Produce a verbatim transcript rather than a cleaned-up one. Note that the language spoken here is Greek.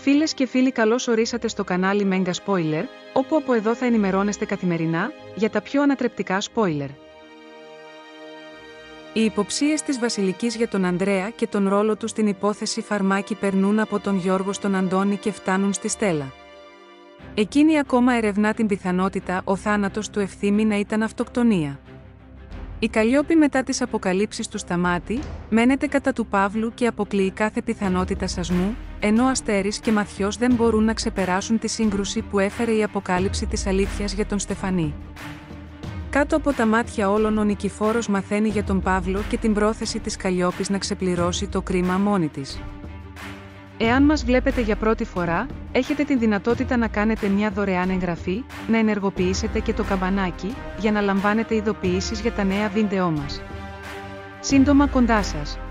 Φίλες και φίλοι, καλώς ορίσατε στο κανάλι Mega Spoiler, όπου από εδώ θα ενημερώνεστε καθημερινά για τα πιο ανατρεπτικά spoiler. Οι υποψίες της Βασιλικής για τον Ανδρέα και τον ρόλο του στην υπόθεση Φαρμάκη περνούν από τον Γιώργο στον Αντώνη και φτάνουν στη Στέλλα. Εκείνη ακόμα ερευνά την πιθανότητα ο θάνατος του Ευθύμη να ήταν αυτοκτονία. Η Καλλιόπη, μετά τις αποκαλύψεις του Σταμάτη, μένεται κατά του Παύλου και αποκλείει κάθε πιθανότητα σασμού, ενώ Αστέρης και Μαθιός δεν μπορούν να ξεπεράσουν τη σύγκρουση που έφερε η αποκάλυψη της αλήθειας για τον Στεφανή. Κάτω από τα μάτια όλων, ο Νικηφόρος μαθαίνει για τον Παύλο και την πρόθεση της Καλλιόπης να ξεπληρώσει το κρίμα μόνη της. Εάν μας βλέπετε για πρώτη φορά, έχετε την δυνατότητα να κάνετε μια δωρεάν εγγραφή, να ενεργοποιήσετε και το καμπανάκι, για να λαμβάνετε ειδοποιήσεις για τα νέα βίντεό μας. Σύντομα κοντά σας.